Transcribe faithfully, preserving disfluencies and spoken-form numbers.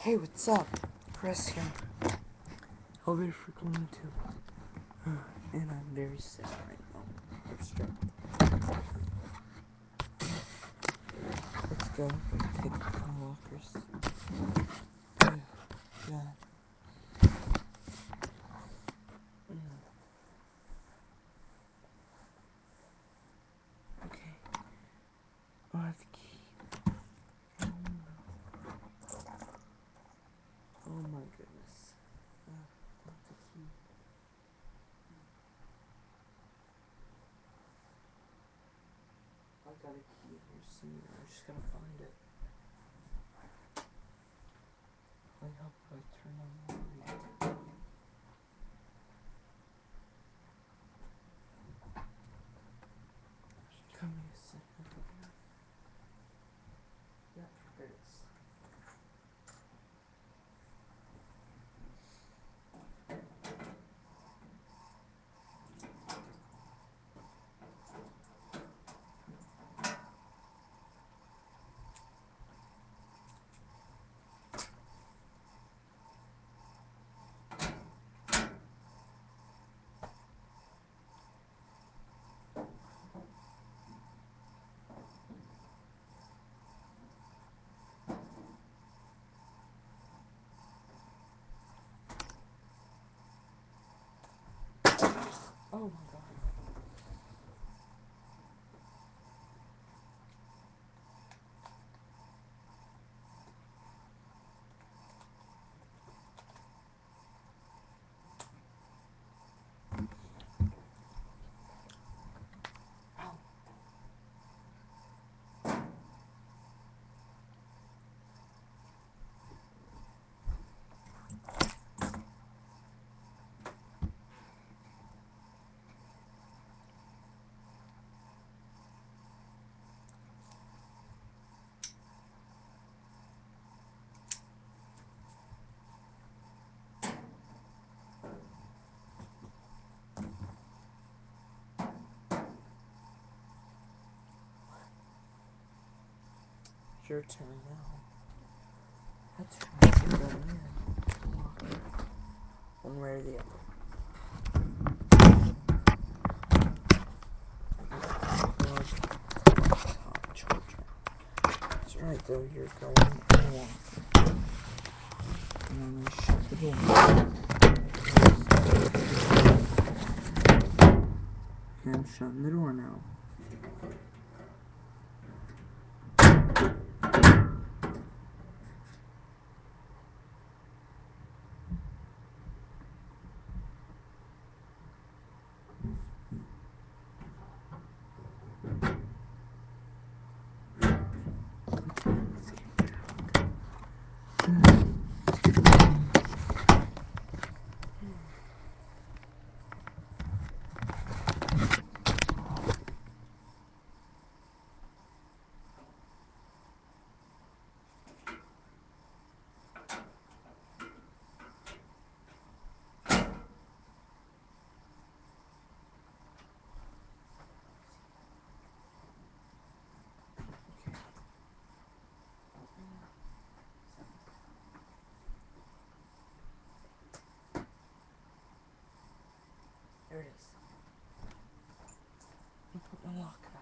Hey, what's up? Chris here. Elevator for Columbia two. And I'm very sick right now. I'm stressed. Let's go. Take the walkers. Oh, God. Okay. Oh, I have the key. Oh my goodness. Uh, I have the key. I got a key here somewhere. I just gotta find it. Like, how do I turn on the light? Come here a second. Yeah, there it is. Oh my god. Your turn now. That's right. Go in. One way or the other. That's right, though. You're going and walking. And I'm gonna shut the door. Okay, I'm shutting the door now. There it is. I'll put my lock.